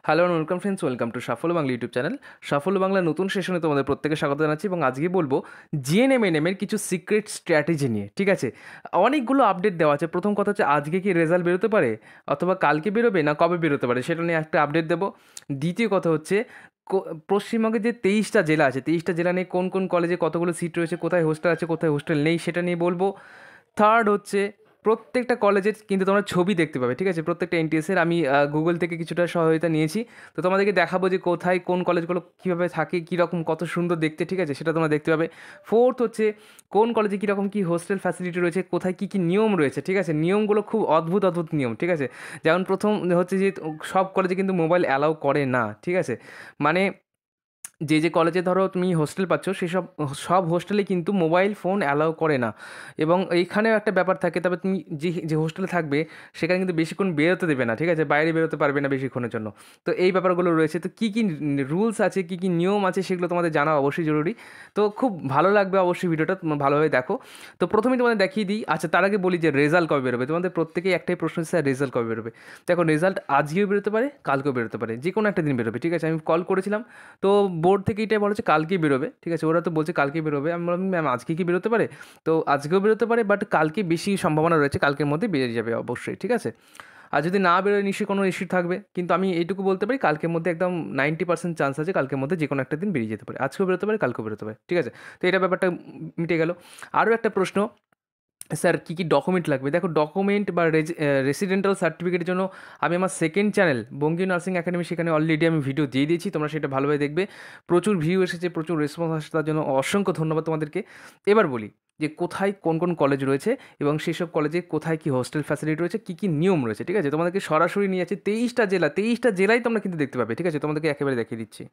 Hello and welcome friends, welcome to Safalya Bangla YouTube channel. সাফল্য বাংলা নতুন সেশনে তোমাদের প্রত্যেকে স্বাগত জানাচ্ছি এবং আজকে বলবো জিএনএম এর কিছু সিক্রেট স্ট্র্যাটেজি নিয়ে। ঠিক আছে, অনেকগুলো আপডেট দেওয়া আছে। প্রথম কথা হচ্ছে আজকে কি রেজাল্ট বেরোতে পারে, অথবা কালকে বেরোবে, না কবে বেরোতে পারে, সেটা নিয়ে একটা আপডেট দেবো। দ্বিতীয় কথা হচ্ছে পশ্চিমবঙ্গে যে 23টা জেলা আছে, 23টা জেলা নিয়ে কোন কোন কলেজে কতগুলো সিট রয়েছে, কোথায় হোস্টেল আছে কোথায় হোস্টেল নেই, সেটা নিয়ে বলবো। থার্ড হচ্ছে প্রত্যেকটা কলেজের কিন্তু তোমরা ছবি দেখতে পাবে। ঠিক আছে, প্রত্যেকটা এনটিএসের আমি গুগল থেকে কিছুটা সহায়তা নিয়েছি, তো তোমাদেরকে দেখাবো যে কোথায় কোন কলেজগুলো কীভাবে থাকে, কীরকম কত সুন্দর দেখতে। ঠিক আছে, সেটা তোমরা দেখতে পাবে। ফোর্থ হচ্ছে কোন কলেজে কীরকম কী হোস্টেল ফ্যাসিলিটি রয়েছে, কোথায় কী কী নিয়ম রয়েছে। ঠিক আছে, নিয়মগুলো খুব অদ্ভুত অদ্ভুত নিয়ম। ঠিক আছে, যেমন প্রথম হচ্ছে যে সব কলেজে কিন্তু মোবাইল অ্যালাউ করে না। ঠিক আছে, মানে যে কলেজে ধরো তুমি হোস্টেল পাচ্ছ সেসব সব হোস্টেলে কিন্তু মোবাইল ফোন অ্যালাউ করে না। এবং এইখানেও একটা ব্যাপার থাকে, তবে তুমি যে যে হোস্টেলে থাকবে সেখানে কিন্তু বেশিক্ষণ বেরোতে দেবে না। ঠিক আছে, বাইরে বেরোতে পারবে না বেশিক্ষণের জন্য। তো এই ব্যাপারগুলো রয়েছে। তো কী কী রুলস আছে, কী কী নিয়ম আছে, সেগুলো তোমাদের জানা অবশ্যই জরুরি। তো খুব ভালো লাগবে অবশ্যই ভিডিওটা, তোমরা ভালোভাবে দেখো। তো প্রথমেই তোমাদের দেখিয়ে দিই। আচ্ছা, তার আগে বলি যে রেজাল্ট কবে বেরোবে। তোমাদের প্রত্যেকেই একটাই প্রশ্ন, স্যার রেজাল্ট কবে বেরোবে। দেখো, রেজাল্ট আজকেও বেরোতে পারে, কালকেও বেরোতে পারে, যে কোনো একটা দিন বেরোবে। ঠিক আছে, আমি কল করেছিলাম, তো বোর্ড থেকে এটাই বলেছে কালকেই বেরোবে। ঠিক আছে, ওরা তো বলছে কালকেই বেরোবে। আমি বললাম ম্যাম আজকে কি বেরোতে পারে, তো আজকেও বেরোতে পারে, বাট কালকে বেশি সম্ভাবনা রয়েছে, কালকের মধ্যে বেরিয়ে যাবে অবশ্যই। ঠিক আছে, আর যদি না বেরোয় নিশ্চয়ই কোনো ইস্যু থাকবে, কিন্তু আমি এইটুকু বলতে পারি কালকের মধ্যে একদম 90% চান্স আছে, কালকের মধ্যে যে কোনো একটা দিন বেরিয়ে যেতে পারে। আজকেও বেরোতে পারে, কালকেও বেরোতে পারে। ঠিক আছে, তো এটা ব্যাপারটা মিটে গেল। আরও একটা প্রশ্ন, স্যার কী কী ডকুমেন্ট লাগবে। দেখো, ডকুমেন্ট বা রেসিডেন্টাল সার্টিফিকেটের জন্য আমি আমার second channel Bangiya nursing academy, সেখানে অলরেডি আমি ভিডিও দিয়ে দিয়েছি, তোমরা সেটা ভালোভাবে দেখবে। প্রচুর ভিউ এসেছে, প্রচুর রেসপন্স আসছে, তার জন্য অসংখ্য ধন্যবাদ তোমাদেরকে। এবার বলি যে কোথায় কোন কোন কলেজ রয়েছে এবং সেসব কলেজে কোথায় কী হোস্টেল ফ্যাসিলিটি রয়েছে, কী কী নিয়ম রয়েছে। ঠিক আছে, তোমাদেরকে সরাসরি নিয়ে যাচ্ছে 23টা জেলা, 23টা জেলায় তোমরা কিন্তু দেখতে পাবে। ঠিক আছে, তোমাদেরকে একেবারে দেখিয়ে দিচ্ছি।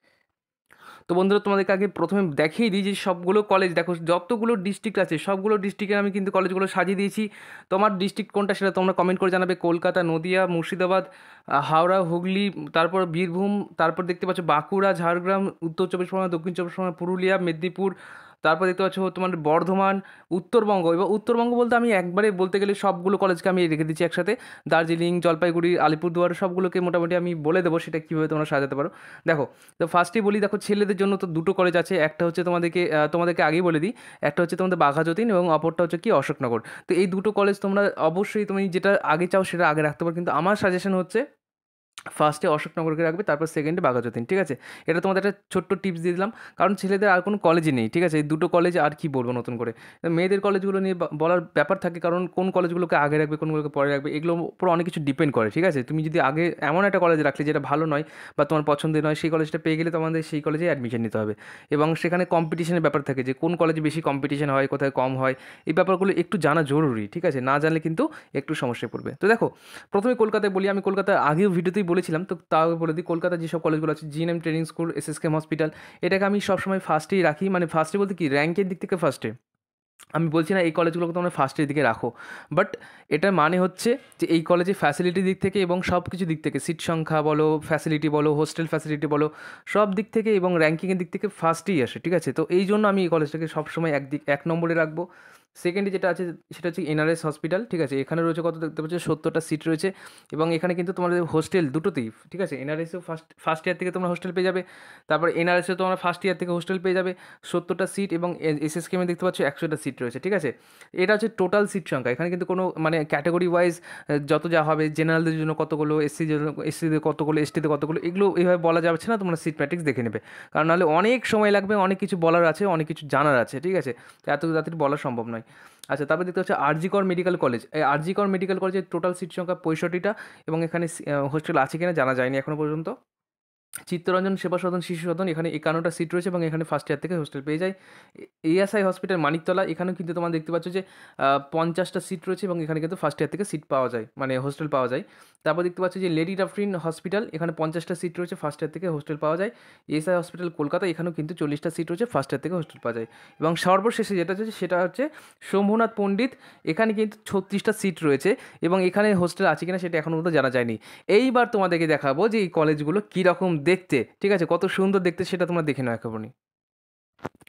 তো বন্ধুরা, তোমাদেরকে আগে প্রথমে দেখিয়ে দিই যে সবগুলো কলেজ, দেখো যতগুলো ডিস্ট্রিক্ট আছে সবগুলো ডিস্ট্রিক্টে আমি কিন্তু কলেজগুলো সাজিয়ে দিয়েছি। তোমার ডিস্ট্রিক্ট কোনটা সেটা তোমরা কমেন্ট করে জানাবে। কলকাতা, নদিয়া, মুর্শিদাবাদ, হাওড়া, হুগলি, তারপর বীরভূম, তারপর দেখতে পাচ্ছ বাঁকুড়া, ঝাড়গ্রাম, উত্তর চব্বিশ পরগনা, দক্ষিণ চব্বিশ পরগনা, পুরুলিয়া, মেদিনীপুর, তারপর দেখতে পাচ্ছ তোমার বর্ধমান, উত্তরবঙ্গ। এবার উত্তরবঙ্গ বলতে আমি একবারে বলতে গেলে সবগুলো কলেজকে আমি রেখে দিচ্ছি একসাথে। দার্জিলিং, জলপাইগুড়ি, আলিপুরদুয়ার সবগুলোকে মোটামুটি আমি বলে দেবো সেটা কীভাবে তোমরা সাজাতে পারো। দেখো, তো ফার্স্টেই বলি, দেখো ছেলেদের জন্য তো দুটো কলেজ আছে। একটা হচ্ছে তোমাদেরকে আগেই বলে দিই, একটা হচ্ছে তোমাদের বাঘাযতীন এবং অপরটা হচ্ছে কি অশোকনগর। তো এই দুটো কলেজ তোমরা অবশ্যই তুমি যেটা আগে চাও সেটা আগে রাখতে পারো, কিন্তু আমার সাজেশন হচ্ছে ফার্স্টে অশোকনগরকে রাখবে, তারপর সেকেন্ডে বাঘাযতীন। ঠিক আছে, এটা তোমাদের একটা ছোট্ট টিপস দিয়ে দিলাম, কারণ ছেলেদের আর কোনো কলেজই নেই। ঠিক আছে, এই দুটো কলেজ আর কি বলবো নতুন করে। মেয়েদের কলেজগুলো নিয়ে বলার ব্যাপার থাকে, কারণ কোন কলেজগুলোকে আগে রাখবে কোনগুলোকে পরে রাখবে, এগুলোর উপর অনেক কিছু ডিপেন্ড করে। ঠিক আছে, তুমি যদি আগে এমন একটা কলেজ রাখলে যেটা ভালো নয় বা তোমার পছন্দের নয়, সেই কলেজটা পেয়ে গেলে তোমাদের সেই কলেজে অ্যাডমিশন নিতে হবে। এবং সেখানে কম্পিটিশনের ব্যাপার থাকে, যে কোন কলেজে বেশি কম্পিটিশন হয়, কোথায় কম হয়, এই ব্যাপারগুলো একটু জানা জরুরি। ঠিক আছে, না জানলে কিন্তু একটু সমস্যায় পড়বে। তো দেখো, প্রথমে কলকাতায় বলি। আমি কলকাতার আগেও ভিডিওতেই বলেছিলাম, তো তাও বলে দিই। কলকাতার যেসব কলেজগুলো আছে, GNM training school, SSKM hospital, এটাকে আমি সবসময় ফার্স্টেই রাখি। মানে ফার্স্টে বলতে কি, র্যাঙ্কের দিক থেকে ফার্স্টে। আমি বলছি না এই কলেজগুলোকে তোমরা ফার্স্টের দিকে রাখো, বাট এটার মানে হচ্ছে যে এই কলেজে ফ্যাসিলিটি দিক থেকে এবং সব কিছু দিক থেকে, সিট সংখ্যা বলো, ফ্যাসিলিটি বলো, হোস্টেল ফ্যাসিলিটি বলো, সব দিক থেকে এবং র্যাঙ্কিংয়ের দিক থেকে ফার্স্টেই আসে। ঠিক আছে, তো এই জন্য আমি এই কলেজটাকে সবসময় এক নম্বরে রাখবো। সেকেন্ডে যেটা আছে সেটা হচ্ছে এনআরএস হসপিটাল। ঠিক আছে, এখানে রয়েছে কত দেখতে পাচ্ছ, 70টা সিট রয়েছে এবং এখানে কিন্তু তোমাদের হোস্টেল দুটোতেই। ঠিক আছে, এনআরএসেও ফার্স্ট ইয়ার থেকে তোমরা হোস্টেল পেয়ে যাবে, তারপর এনআরএসেও তোমরা ফার্স্ট ইয়ার থেকে হোস্টেল পেয়ে যাবে। 70টা সিট এবং এসএসকেএমে দেখতে পাচ্ছ 100টা সিট রয়েছে। ঠিক আছে, এটা হচ্ছে টোটাল সিট সংখ্যা। এখানে কিন্তু কোনো মানে ক্যাটাগরি ওয়াইজ যত যা হবে, জেনারেলদের জন্য কতগুলো, এসসিদের কতগুলো, এসটিতে কতগুলো, এগুলো এইভাবে বলা যাচ্ছে না। তোমরা সিট ম্যাট্রিক্স দেখে নেবে, কারণ নাহলে অনেক সময় লাগবে, অনেক কিছু বলার আছে, অনেক কিছু জানার আছে। ঠিক আছে, তো এত তাড়াতাড়ি বলা সম্ভব নয়। আচ্ছা, তারপরে দেখতে হচ্ছে আরজি কর মেডিকেল কলেজ। এই আরজি কর মেডিকেল কলেজের টোটাল সিট সংখ্যা 65টা এবং এখানে হোস্টেল আছে কিনা জানা যায়নি এখনও পর্যন্ত। চিত্তরঞ্জন সেবা সদন, শিশু সদন, এখানে 51টা সিট রয়েছে এবং এখানে ফার্স্ট ইয়ার থেকে হোস্টেল পেয়ে যায়। এএসআই হসপিটাল মানিকতলা, এখানেও কিন্তু তোমরা দেখতে পাচ্ছ যে 50টা সিট রয়েছে এবং এখানে কিন্তু ফার্স্ট ইয়ার থেকে সিট পাওয়া যায়, মানে হোস্টেল পাওয়া যায়। তারপর দেখতে পাচ্ছ যে লেডি ডাফরিন হসপিটাল, এখানে 50টা সিট রয়েছে, ফার্স্ট ইয়ার থেকে হোস্টেল পাওয়া যায়। এএসআই হসপিটাল কলকাতা, এখানেও কিন্তু 40টা সিট রয়েছে, ফার্স্ট ইয়ার থেকে হোস্টেল পাওয়া যায়। এবং সর্বশেষে যেটা হচ্ছে সেটা হচ্ছে শম্ভুনাথ পণ্ডিত, এখানে কিন্তু 36টা সিট রয়েছে এবং এখানে হোস্টেল আছে কিনা সেটা এখনও পর্যন্ত জানা যায়নি। এইবার তোমাদেরকে দেখাবো যে এই কলেজগুলো কীরকম দেখতে। ঠিক আছে, কত সুন্দর দেখতে সেটা তোমরা দেখে নাও একেবারে।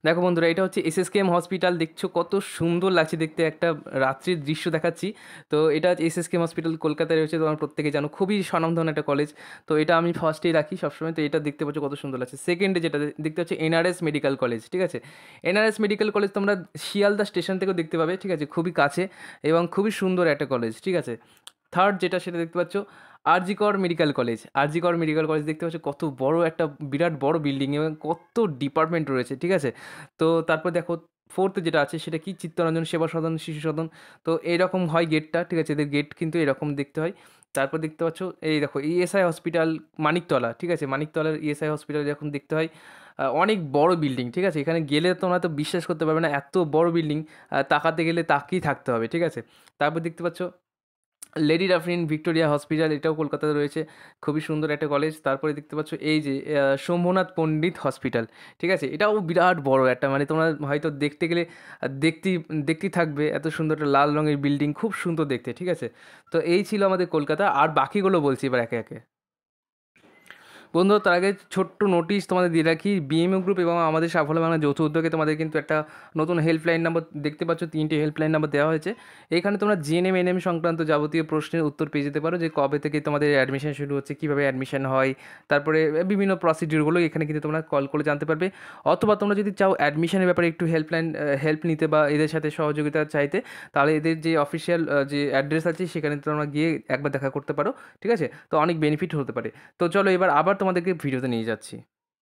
দেখো বন্ধুরা, এটা হচ্ছে এসএসকেএম হসপিটাল। দেখছো কত সুন্দর লাগছে দেখতে, একটা রাত্রির দৃশ্য দেখাচ্ছি। তো এটা হচ্ছে এসএসকেএম হসপিটাল, কলকাতায় রয়েছে, তোমরা প্রত্যেকে জানো, খুবই স্বনামধন্য একটা কলেজ। তো এটা আমি ফার্স্টেই রাখি সবসময়। তো এটা দেখতে পাচ্ছ কত সুন্দর লাগছে। সেকেন্ডে যেটা দেখতে পাচ্ছি এনআরএস মেডিকেল কলেজ, ঠিক আছে। এনআরএস মেডিকেল কলেজ তোমরা শিয়ালদা স্টেশন থেকেও দেখতে পাবে, ঠিক আছে, খুবই কাছে এবং খুবই সুন্দর একটা কলেজ, ঠিক আছে। থার্ড যেটা সেটা দেখতে পাচ্ছ RG Kar medical college. RG Kar medical college দেখতে পাচ্ছ কত বড় একটা বিরাট বড় বিল্ডিং এবং কত ডিপার্টমেন্ট রয়েছে, ঠিক আছে। তো তারপর দেখো ফোর্থ যেটা আছে সেটা কি চিত্তরঞ্জন সেবা সদন, শিশু সদন। তো এরকম হয় গেটটা, ঠিক আছে, এদের গেট কিন্তু এরকম দেখতে হয়। তারপর দেখতে পাচ্ছ এই দেখো ইএসআই হসপিটাল মানিকতলা, ঠিক আছে, মানিকতলার ইএসআই হসপিটাল এরকম দেখতে হয়। অনেক বড় বিল্ডিং, ঠিক আছে, এখানে গেলে তোমরা তো বিশ্বাস করতে পারবে না, এত বড় বিল্ডিং, তাকাতে গেলে তাকিয়ে থাকতে হবে, ঠিক আছে। তারপর দেখতে পাচ্ছ লেডি ডাফরিন ভিক্টোরিয়া হসপিটাল, এটাও কলকাতাতে রয়েছে, খুবই সুন্দর একটা কলেজ। তারপরে দেখতে পাচ্ছ এই যে শম্ভুনাথ পণ্ডিত হসপিটাল, ঠিক আছে, এটাও বিরাট বড় একটা, মানে তোমরা হয়তো দেখতে গেলে দেখতেই দেখতেই থাকবে, এত সুন্দর একটা লাল রঙের বিল্ডিং, খুব সুন্দর দেখতে, ঠিক আছে। তো এই ছিল আমাদের কলকাতা, আর বাকিগুলো বলছি এবার একে একে। বন্ধুরা, তার আগে ছোট্ট নোটিশ তোমাদের দিয়ে রাখি, বিএমও গ্রুপ এবং আমাদের সাফল্য বাংলা যৌথ উদ্যোগে তোমাদের কিন্তু একটা নতুন হেল্পলাইন নাম্বার দেখতে পাচ্ছ, 3টে হেল্পলাইন নাম্বার দেওয়া হয়েছে। এখানে তোমরা জিএনএম এনএম সংক্রান্ত যাবতীয় প্রশ্নের উত্তর পেয়ে যেতে পারো, যে কবে থেকে তোমাদের অ্যাডমিশন শুরু হচ্ছে, কীভাবে অ্যাডমিশন হয়, তারপরে বিভিন্ন প্রসিডিউরগুলো এখানে কিন্তু তোমরা কল করে জানতে পারবে। অথবা তোমরা যদি চাও অ্যাডমিশনের ব্যাপারে একটু হেল্প নিতে বা এদের সাথে সহযোগিতা চাইতে, তাহলে এদের যে অফিসিয়াল যে অ্যাড্রেস আছে সেখানে তোমরা গিয়ে একবার দেখা করতে পারো, ঠিক আছে। তো অনেক বেনিফিট হতে পারে। তো চলো এবার আবার তোমাদেরকে ভিডিওতে নিয়ে যাচ্ছি।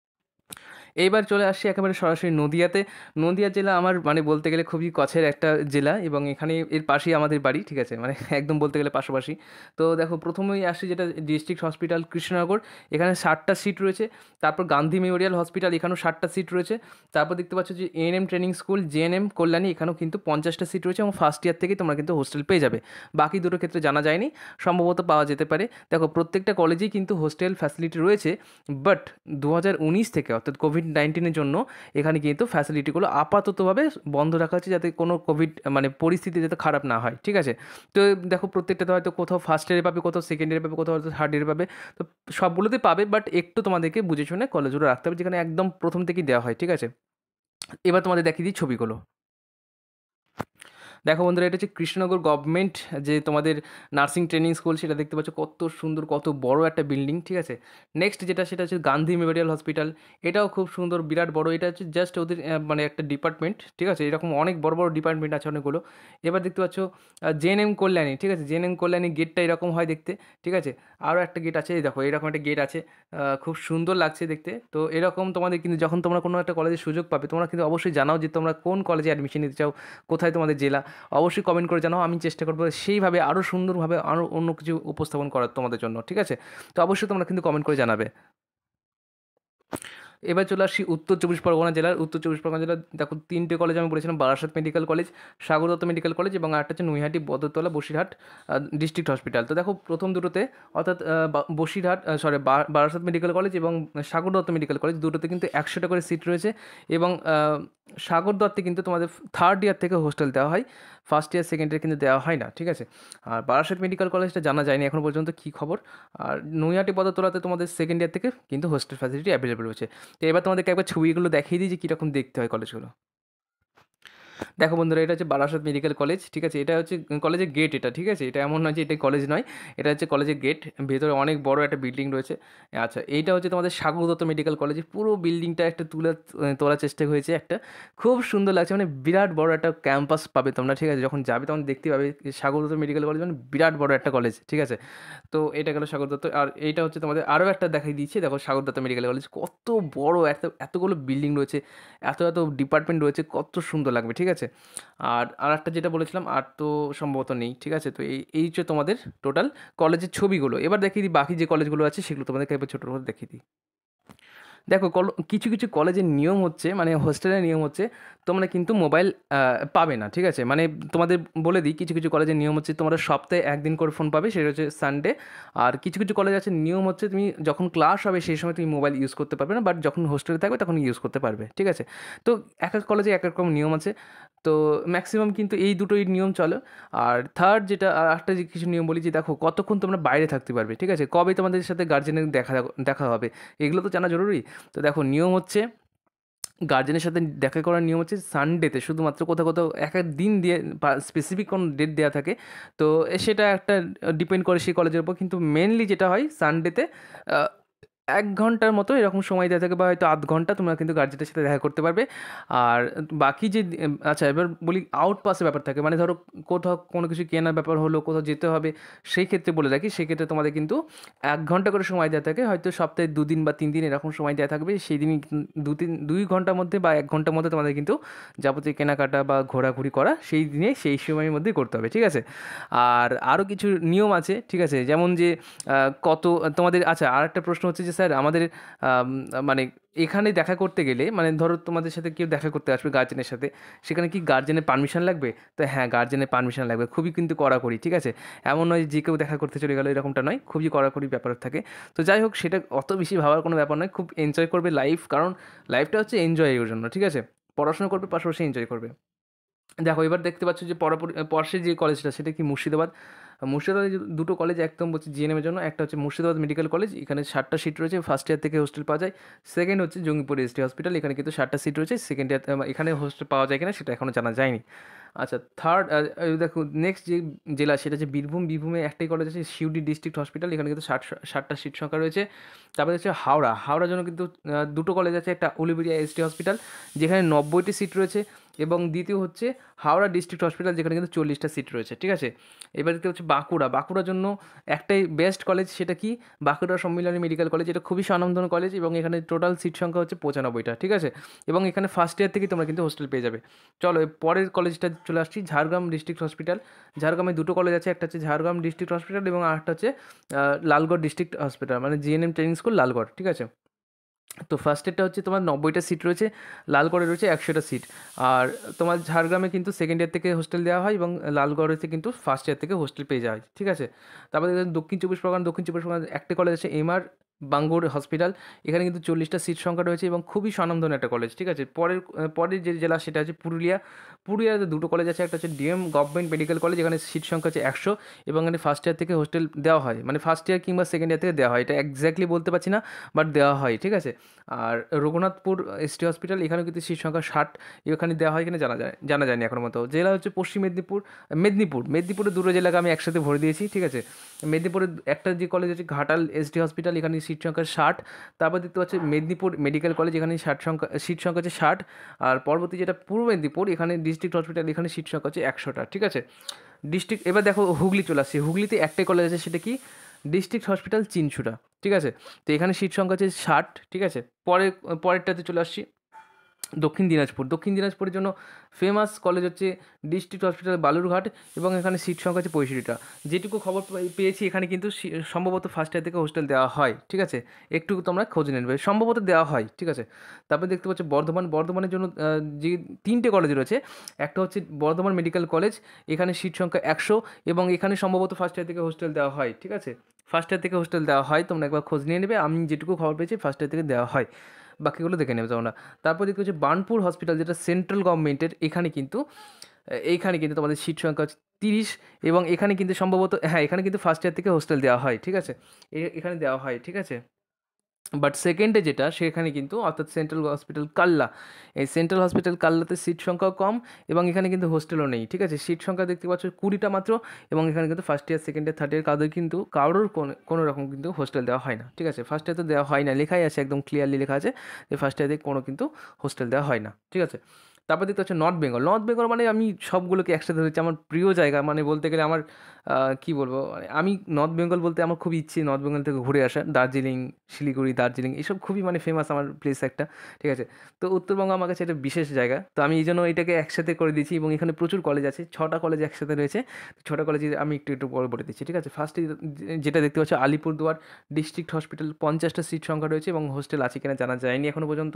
এইবার চলে আসছি একেবারে সরাসরি নদিয়াতে। নদিয়া জেলা আমার মানে বলতে গেলে খুবই কাছের একটা জেলা, এবং এখানে এর পাশেই আমাদের বাড়ি, ঠিক আছে, মানে একদম বলতে গেলে পাশাপাশি। তো দেখো প্রথমেই আসছি যেটা ডিস্ট্রিক্ট হসপিটাল কৃষ্ণনগর, এখানে 60টা সিট রয়েছে। তারপর গান্ধী মেমোরিয়াল হসপিটাল, এখানেও 60টা সিট রয়েছে। তারপর দেখতে পাচ্ছ যে ANM training school GNM Kalyani, এখানেও কিন্তু 50টা সিট রয়েছে, এবং ফার্স্ট ইয়ার থেকেই তোমরা কিন্তু হোস্টেল পেয়ে যাবে। বাকি দুটো ক্ষেত্রে জানা যায়নি, সম্ভবত পাওয়া যেতে পারে। দেখো প্রত্যেকটা কলেজেই কিন্তু হোস্টেল ফ্যাসিলিটি রয়েছে, বাট 2019 থেকে অর্থাৎ কোভিড-19-এর জন্য এখানে কিন্তু ফ্যাসিলিটিগুলো আপাততভাবে বন্ধ রাখা হচ্ছে, যাতে কোনো কোভিড মানে পরিস্থিতি যাতে খারাপ না হয়, ঠিক আছে। তো দেখো প্রত্যেকটাতে হয়তো কোথাও ফার্স্ট ইয়ারে পাবে, কোথাও সেকেন্ড ইয়ারে পাবে, কোথাও হয়তো থার্ড ইয়ারে পাবে। তো সবগুলোতে পাবে, বাট একটু তোমাদেরকে বুঝে শুনে কলেজগুলো রাখতে হবে, যেখানে একদম প্রথম থেকেই দেওয়া হয়, ঠিক আছে। এবার তোমাদের দেখিয়ে দিই ছবিগুলো। দেখো বন্ধুরা, এটা হচ্ছে কৃষ্ণনগর গভর্নমেন্ট যে তোমাদের নার্সিং ট্রেনিং স্কুল, সেটা দেখতে পাচ্ছ কত সুন্দর, কত বড় একটা বিল্ডিং, ঠিক আছে। নেক্সট যেটা সেটা হচ্ছে গান্ধী মেমোরিয়াল হসপিটাল, এটাও খুব সুন্দর, বিরাট বড়। এটা হচ্ছে জাস্ট ওদের মানে একটা ডিপার্টমেন্ট, ঠিক আছে, এরকম অনেক বড় বড় ডিপার্টমেন্ট আছে অনেকগুলো। এবার দেখতে পাচ্ছ জেএনএম কল্যাণী, ঠিক আছে, জেএনএম কল্যাণী গেটটা এরকম হয় দেখতে, ঠিক আছে। আরও একটা গেট আছে, এই দেখো এরকম একটা গেট আছে, খুব সুন্দর লাগছে দেখতে। তো এরকম তোমাদের কিন্তু যখন তোমরা কোনো একটা কলেজে সুযোগ পাবে, তোমরা কিন্তু অবশ্যই জানাও যে তোমরা কোন কলেজে অ্যাডমিশন নিতে চাও, কোথায় তোমাদের জেলা, অবশ্যই কমেন্ট করে জানাও। আমি চেষ্টা করবো সেইভাবে আরও সুন্দরভাবে আরও অন্য কিছু উপস্থাপন করার তোমাদের জন্য, ঠিক আছে। তো অবশ্যই তোমরা কিন্তু কমেন্ট করে জানাবে। এবার চলে আসছি উত্তর চব্বিশ পরগনা জেলার। উত্তর চব্বিশ পরগনা জেলার দেখো 3টে কলেজ আমি বলেছিলাম, Barasat medical college, Sagardutta medical college, এবং আরেকটা হচ্ছে নৈহাটি বদরতলা বসিরহাট ডিস্ট্রিক্ট হসপিটাল। তো দেখো প্রথম দুটোতে অর্থাৎ বসিরহাট বারাসাত মেডিকেল কলেজ এবং সাগরদত্ত মেডিকেল কলেজ, দুটোতে কিন্তু 100টা করে সিট রয়েছে। এবং সাগরদত্তে কিন্তু তোমাদের থার্ড ইয়ার থেকে হোস্টেল দেওয়া হয়, ফার্স্ট ইয়ার সেকেন্ড ইয়ার কিন্তু দেওয়া হয় না, ঠিক আছে। আর বারাসাত মেডিকেল কলেজটা জানা যায়নি এখন পর্যন্ত কী খবর। আর নৈহাটি পদতলাতে তোমাদের সেকেন্ড ইয়ার থেকে কিন্তু হোস্টেল ফ্যাসিলিটি অ্যাভেলেবল রয়েছে। তো এবার তোমাদেরকে একবার ছবিগুলো দেখিয়ে দিই যে কীরকম দেখতে হয় কলেজগুলো। দেখো বন্ধুরা, এটা হচ্ছে বারাসাত মেডিকেল কলেজ, ঠিক আছে, এটা হচ্ছে কলেজের গেট, এটা ঠিক আছে, এটা এমন নয় যে এটা কলেজ নয়, এটা হচ্ছে কলেজের গেট, ভেতরে অনেক বড় একটা বিল্ডিং রয়েছে। আচ্ছা, এইটা হচ্ছে তোমাদের সাগরদত্ত মেডিকেল কলেজের পুরো বিল্ডিংটা একটা তোলার চেষ্টা হয়েছে, একটা খুব সুন্দর লাগছে, মানে বিরাট বড় একটা ক্যাম্পাস পাবে তোমরা, ঠিক আছে, যখন যাবে তখন দেখতে পাবে সাগরদত্ত মেডিকেল কলেজ মানে বিরাট বড় একটা কলেজ, ঠিক আছে। তো এটা গেল সাগরদত্ত। আর এইটা হচ্ছে তোমাদের আরও একটা দেখাই দিচ্ছি, দেখো সাগরদত্ত মেডিকেল কলেজ কত বড়, এতগুলো বিল্ডিং রয়েছে, এত এত ডিপার্টমেন্ট রয়েছে, কত সুন্দর লাগবে, ঠিক আছে। আর আরেকটা যেটা বলেছিলাম আর তো সম্ভবত নেই, ঠিক আছে। তো এই হচ্ছে তোমাদের টোটাল কলেজের ছবিগুলো। এবার দেখিয়ে দিই বাকি যে কলেজগুলো আছে সেগুলো তোমাদেরকে একবার ছোটো করে দেখিয়ে দিই। দেখো কিছু কিছু কলেজের নিয়ম হচ্ছে, মানে হোস্টেলের নিয়ম হচ্ছে তোমরা কিন্তু মোবাইল পাবে না, ঠিক আছে। মানে তোমাদের বলে দিই, কিছু কিছু কলেজের নিয়ম হচ্ছে তোমরা সপ্তাহে একদিন করে ফোন পাবে, সেটা হচ্ছে সানডে। আর কিছু কিছু কলেজ আছে নিয়ম হচ্ছে তুমি যখন ক্লাস হবে সেই সময় তুমি মোবাইল ইউজ করতে পারবে না, বাট যখন হোস্টেলে থাকবে তখন ইউজ করতে পারবে, ঠিক আছে। তো এক এক কলেজে এক এক রকম নিয়ম আছে। তো ম্যাক্সিমাম কিন্তু এই দুটোই নিয়ম চলে। আর থার্ড যেটা আর একটা যে কিছু নিয়ম বলি, যে দেখো কতক্ষণ তোমরা বাইরে থাকতে পারবে, ঠিক আছে, কবে তোমাদের সাথে গার্জেনের দেখা দেখা হবে, এগুলো তো জানা জরুরি। তো দেখো নিয়ম হচ্ছে গার্জেনের সাথে দেখা করার নিয়ম হচ্ছে সানডেতে, শুধুমাত্র কোথাও কোথাও এক এক দিন দিয়ে বা স্পেসিফিক কোনো ডেট দেওয়া থাকে। তো সেটা একটা ডিপেন্ড করে সেই কলেজের উপর, কিন্তু মেনলি যেটা হয় সানডেতে ১ ঘন্টার মতো এরকম সময় দেওয়া থাকে বা হয়তো আধ ঘন্টা তোমরা কিন্তু গার্জেনের সাথে দেখা করতে পারবে। আর বাকি যে আচ্ছা এবার বলি আউট পাসের ব্যাপার থাকে, মানে ধরো কোথাও কোনো কিছু কেনার ব্যাপার হলো, কোথাও যেতে হবে, সেই ক্ষেত্রে বলে রাখি, সেক্ষেত্রে তোমাদের কিন্তু ১ ঘন্টা করে সময় দেওয়া থাকে, হয়তো সপ্তাহে ২ দিন বা ৩ দিন এরকম সময় দেওয়া থাকবে। সেই দিনই ২ ঘন্টার মধ্যে বা ১ ঘন্টার মধ্যে তোমাদের কিন্তু যাবতীয় কেনাকাটা বা ঘোরাঘুরি করা সেই দিনে সেই সময়ের মধ্যেই করতে হবে, ঠিক আছে? আর আরও কিছু নিয়ম আছে, ঠিক আছে? যেমন যে কত তোমাদের, আচ্ছা আর একটা প্রশ্ন হচ্ছে যে স্যার আমাদের মানে এখানে দেখা করতে গেলে, মানে ধরো তোমাদের সাথে কেউ দেখা করতে আসবে গার্জেনের সাথে, সেখানে কি গার্জেনের পারমিশন লাগবে? তো হ্যাঁ, গার্জেনের পারমিশন লাগবে, খুবই কিন্তু কড়াকড়ি, ঠিক আছে? এমন নয় যে কেউ দেখা করতে চলে গেলো, এরকমটা নয়, খুবই কড়াকড়ি ব্যাপার থাকে। তো যাই হোক, সেটা অত বেশি ভাবার কোনো ব্যাপার নয়, খুব এনজয় করবে লাইফ, কারণ লাইফটা হচ্ছে এনজয়ের জন্য, ঠিক আছে? পড়াশোনা করবে, পাশাপাশি এনজয় করবে। দেখো এবার দেখতে পাচ্ছ যে পাশে যে কলেজটা সেটা কি মুর্শিদাবাদ। মুর্শিদাবাদে দুটো কলেজ একদম বলছি জিএনএমের জন্য, একটা হচ্ছে মুর্শিদাবাদ মেডিকেল কলেজ, এখানে 60টা সিট রয়েছে, ফার্স্ট ইয়ার থেকে হোস্টেল পাওয়া যায়। সেকেন্ড হচ্ছে জঙ্গিপুর এসটি হসপিটাল, এখানে কিন্তু 60টা সিট রয়েছে, সেকেন্ড ইয়ার এখানে হোস্টেল পাওয়া যায় কিনা সেটা এখনও জানা যায়নি। আচ্ছা থার্ড, দেখো নেক্সট যে জেলা সেটা হচ্ছে বীরভূম। বীরভূমে একটাই কলেজ আছে, সিউড়ি ডিস্ট্রিক্ট হসপিটাল, এখানে কিন্তু 60টা সিট সংখ্যা রয়েছে। তারপরে হচ্ছে হাওড়া। হাওড়ার জন্য কিন্তু দুটো কলেজ আছে, একটা উলুবেড়িয়া এসটি হসপিটাল যেখানে 90টি সিট রয়েছে, এবং দ্বিতীয় হচ্ছে হাওড়া ডিস্ট্রিক্ট হসপিটাল যেখানে কিন্তু 40টা সিট রয়েছে, ঠিক আছে? এবার দেখতে হচ্ছে বাঁকুড়া। বাঁকুড়ার জন্য একটাই বেস্ট কলেজ, সেটা কি বাঁকুড়া সম্মিলনী মেডিকেল কলেজ, এটা খুবই স্বনামধন্য কলেজ এবং এখানে টোটাল সিট সংখ্যা হচ্ছে 95টা, ঠিক আছে? এবং এখানে ফার্স্ট ইয়ার থেকেই তোমরা কিন্তু হোস্টেল পেয়ে যাবে। চলো পরের কলেজটা চলে আসছি, ঝাড়গ্রাম ডিস্ট্রিক্ট হসপিটাল। ঝাড়গ্রামে দুটো কলেজ আছে, একটা হচ্ছে ঝাড়গ্রাম ডিস্ট্রিক্ট হসপিটাল এবং আরেকটা হচ্ছে লালগড় ডিস্ট্রিক্ট হসপিটাল, মানে জিএনএম ট্রেনিং স্কুল লালগড়, ঠিক আছে? তো ফার্স্ট ইয়ারটা হচ্ছে তোমার 90টা সিট রয়েছে, লালগড়ে রয়েছে 100টা সিট। আর তোমার ঝাড়গ্রামে কিন্তু সেকেন্ড ইয়ার থেকে হোস্টেল দেওয়া হয় এবং লালগড়েতে কিন্তু ফার্স্ট ইয়ার থেকে হোস্টেল পেয়ে যাওয়া হয়, ঠিক আছে? তারপরে দেখবেন দক্ষিণ চব্বিশ পরগনা একটা কলেজ আছে এমআর বাঙ্গুর হসপিটাল, এখানে কিন্তু 40টা সিট সংখ্যা রয়েছে এবং খুবই স্বনামধন্য একটা কলেজ, ঠিক আছে? পরের যে জেলা সেটা হচ্ছে পুরুলিয়া। পুরুলিয়াতে দুটো কলেজ আছে, একটা হচ্ছে ডিএম গভর্নমেন্ট মেডিকেল কলেজ, এখানে সিট সংখ্যা হচ্ছে 100 এবং এখানে ফার্স্ট ইয়ার থেকে হোস্টেল দেওয়া হয়, মানে ফার্স্ট ইয়ার কিংবা সেকেন্ড ইয়ার থেকে দেওয়া হয়, এটা এক্স্যাক্টলি বলতে পারছি না, বাট দেওয়া হয়, ঠিক আছে? আর রঘুনাথপুর এসটি হসপিটাল, এখানেও কিন্তু সিট সংখ্যা 60, এখানে দেওয়া হয় কিনা জানা যায়নি এখনো মতো। জেলা হচ্ছে পশ্চিম মেদিনীপুরে দুটো জেলাকে আমি একসাথে ভরে দিয়েছি, ঠিক আছে? মেদিনীপুরের একটা যে কলেজ আছে ঘাটাল এসডি হসপিটাল, এখানে সিট সংখ্যা 60। তারপর দেখতে পাচ্ছি মেদিনীপুর মেডিকেল কলেজ, এখানে সিট সংখ্যা হচ্ছে 60। আর পরবর্তী যেটা পূর্ব মেদিনীপুর, এখানে ডিস্ট্রিক্ট হসপিটাল, এখানে সিট সংখ্যা হচ্ছে 100টা, ঠিক আছে? ডিস্ট্রিক্ট, এবার দেখো হুগলি চলে আসছে। হুগলিতে একটাই কলেজ আছে, সেটা কি ডিস্ট্রিক্ট হসপিটাল চিনছুটা, ঠিক আছে? তো এখানে সিট সংখ্যা হচ্ছে 60, ঠিক আছে? পরেরটাতে চলে আসছি, দক্ষিণ দিনাজপুরের জন্য ফেমাস কলেজ হচ্ছে ডিস্ট্রিক্ট হসপিটাল বালুরঘাট এবং এখানে সিট সংখ্যা হচ্ছে 65টা। যেটুকু খবর পেয়েছি এখানে কিন্তু সম্ভবত ফার্স্ট ইয়ার থেকে হোস্টেল দেওয়া হয়, ঠিক আছে? একটু তোমরা খোঁজ নেবে, সম্ভবত দেওয়া হয়, ঠিক আছে? তারপরে দেখতে পাচ্ছ বর্ধমানের জন্য যে 3টে কলেজ রয়েছে, একটা হচ্ছে বর্ধমান মেডিকেল কলেজ, এখানে সিট সংখ্যা 100 এবং এখানে সম্ভবত ফার্স্ট ইয়ার থেকে হোস্টেল দেওয়া হয়, ঠিক আছে? ফার্স্ট ইয়ার থেকে হোস্টেল দেওয়া হয়, তোমরা একবার খোঁজ নিয়ে নেবে, আমি যেটুকু খবর পেয়েছি ফার্স্ট ইয়ার থেকে দেওয়া হয়, বাকিগুলো দেখে নেবে তোমরা। তারপর দেখতে হচ্ছে বার্নপুর হসপিটাল, যেটা সেন্ট্রাল গভর্নমেন্টের, এইখানে কিন্তু তোমাদের সিট সংখ্যা হচ্ছে 30 এবং এখানে কিন্তু সম্ভবত, হ্যাঁ, এখানে কিন্তু ফার্স্ট ইয়ার থেকে হোস্টেল দেওয়া হয়, ঠিক আছে? এখানে দেওয়া হয়, ঠিক আছে? বাট সেকেন্ডে যেটা সেখানে কিন্তু, অর্থাৎ সেন্ট্রাল হসপিটাল কাল্লা, এই সেন্ট্রাল হসপিটাল কাল্লাতে সিট সংখ্যাও কম এবং এখানে কিন্তু হোস্টেলও নেই, ঠিক আছে? সিট সংখ্যা দেখতে পাচ্ছ 20টা মাত্র এবং এখানে কিন্তু first year second year third year কারোর কোনো রকম কিন্তু হোস্টেল দেওয়া হয় না, ঠিক আছে? ফার্স্ট ইয়ার তো দেওয়া হয় না, লেখাই আছে, একদম ক্লিয়ারলি লেখা আছে যে ফার্স্ট ইয়ারে কোনো কিন্তু হোস্টেল দেওয়া হয় না, ঠিক আছে? তারপর দেখতে হচ্ছে নর্থ বেঙ্গল মানে আমি সবগুলোকে একসাথে ধরেছি, আমার প্রিয় জায়গা, মানে বলতে গেলে আমার কী বলবো, মানে আমি নর্থ বেঙ্গল বলতে আমার খুব ইচ্ছে নর্থ বেঙ্গল থেকে ঘুরে আসা, দার্জিলিং, শিলিগুড়ি, দার্জিলিং এসব খুবই মানে ফেমাস আমার প্লেস একটা, ঠিক আছে? তো উত্তরবঙ্গ আমার কাছে একটা বিশেষ জায়গা, তো আমি এই জন্য এটাকে একসাথে করে দিয়েছি এবং এখানে প্রচুর কলেজ আছে, 6টা কলেজ একসাথে রয়েছে। 6টা কলেজে আমি একটু পরে বলে দিচ্ছি, ঠিক আছে? ফার্স্টে যেটা দেখতে পাচ্ছ আলিপুরদুয়ার ডিস্ট্রিক্ট হসপিটাল, 50টা সিট সংখ্যা রয়েছে এবং হোস্টেল আছে কিনা জানা যায়নি এখনও পর্যন্ত।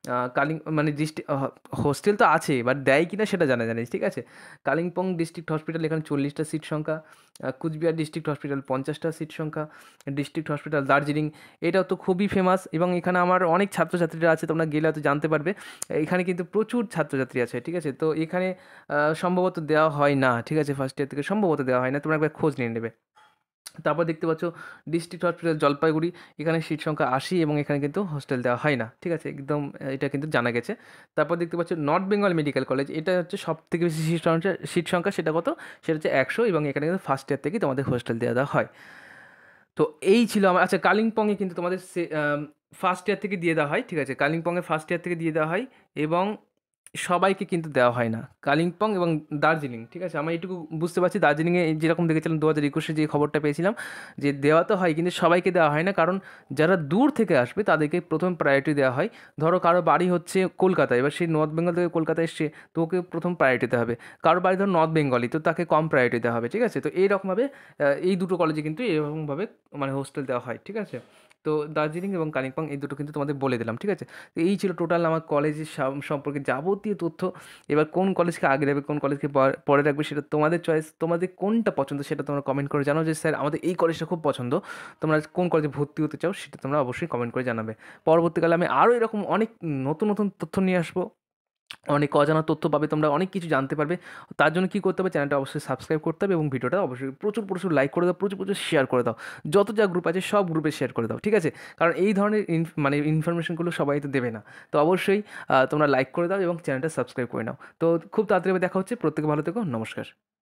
মানে হোস্টেল তো আছে, বাট দেয় কিনা সেটা জানা যায়নি, ঠিক আছে? কালিম্পং ডিস্ট্রিক্ট হসপিটাল, এখানে 40টা সিট সংখ্যা। কুচবিহার ডিস্ট্রিক্ট হসপিটাল 50টা সিট সংখ্যা। ডিস্ট্রিক্ট হসপিটাল দার্জিলিং, এটাও তো খুবই ফেমাস এবং এখানে আমার অনেক ছাত্রছাত্রীরা আছে, তোমরা গেলে হয়তো জানতে পারবে, এখানে কিন্তু প্রচুর ছাত্রছাত্রী আছে, ঠিক আছে? তো এখানে সম্ভবত দেওয়া হয় না, ঠিক আছে? ফার্স্ট ইয়ার থেকে সম্ভবত দেওয়া হয় না, তোমরা একবার খোঁজ নিয়ে নেবে। তারপর দেখতে পাচ্ছ ডিস্ট্রিক্ট হসপিটাল জলপাইগুড়ি, এখানে সিট সংখ্যা 80 এবং এখানে কিন্তু হোস্টেল দেওয়া হয় না, ঠিক আছে, একদম এটা কিন্তু জানা গেছে। তারপর দেখতে পাচ্ছ নর্থ বেঙ্গল মেডিকেল কলেজ, এটা হচ্ছে সব থেকে বেশি সিট সংখ্যা সেটা কত, সেটা হচ্ছে 100 এবং এখানে কিন্তু ফার্স্ট ইয়ার থেকেই তোমাদের হোস্টেল দেওয়া হয়। তো এই ছিল আমার, আচ্ছা কালিম্পংয়ে কিন্তু তোমাদের ফার্স্ট ইয়ার থেকে দিয়ে দেওয়া হয়, ঠিক আছে, কালিম্পংয়ে ফার্স্ট ইয়ার থেকে দিয়ে দেওয়া হয় এবং সবাইকে কিন্তু দেওয়া হয় না, কালিম্পং এবং দার্জিলিং, ঠিক আছে, আমি এইটুকু বুঝতে পারছি। দার্জিলিংয়ে যেরকম দেখেছিলাম 2021-এ যে খবরটা পেয়েছিলাম, যে দেওয়া তো হয় কিন্তু সবাইকে দেওয়া হয় না, কারণ যারা দূর থেকে আসবে তাদেরকে প্রথম প্রায়োরিটি দেওয়া হয়। ধরো কারো বাড়ি হচ্ছে কলকাতায়, এবার সেই নর্থ বেঙ্গল থেকে কলকাতায় এসছে, তো ওকে প্রথম প্রায়োরিটি দিতে হবে। কারো বাড়ি ধরো নর্থ বেঙ্গলি, তো তাকে কম প্রায়োরিটি দেওয়া হবে, ঠিক আছে। তো এইরকমভাবে এই দুটো কলেজে কিন্তু এরকমভাবে মানে হোস্টেল দেওয়া হয়, ঠিক আছে। তো দার্জিলিং এবং কালিম্পং এই দুটো কিন্তু তোমাদের বলে দিলাম, ঠিক আছে। তো এই ছিল টোটাল আমার কলেজের সম্পর্কে যাবতীয় তথ্য। এবার কোন কলেজকে আগে রাখবে, কোন কলেজকে পরে রাখবে, সেটা তোমাদের চয়েস। তোমাদের কোনটা পছন্দ সেটা তোমরা কমেন্ট করে জানাও, যে স্যার আমাদের এই কলেজটা খুব পছন্দ, তোমরা কোন কলেজে ভর্তি হতে চাও সেটা তোমরা অবশ্যই কমেন্ট করে জানাবে। পরবর্তীকালে আমি আরও এরকম অনেক নতুন নতুন তথ্য নিয়ে আসবো, অনেক অজানা তথ্য পাবে, তোমরা অনেক কিছু জানতে পারবে। তার জন্য কী করতে হবে, চ্যানেলটা অবশ্যই সাবস্ক্রাইব করতে হবে এবং ভিডিওটা অবশ্যই প্রচুর প্রচুর লাইক করে দাও, প্রচুর প্রচুর শেয়ার করে দাও, যত যা গ্রুপ আছে সব গ্রুপে শেয়ার করে দাও, ঠিক আছে। কারণ এই ধরনের মানে ইনফরমেশনগুলো সবাই তো দেবে না। তো অবশ্যই তোমরা লাইক করে দাও এবং চ্যানেলটা সাবস্ক্রাইব করে নাও। তো খুব তাড়াতাড়ি দেখা হচ্ছে, প্রত্যেকে ভালো থেকো, নমস্কার।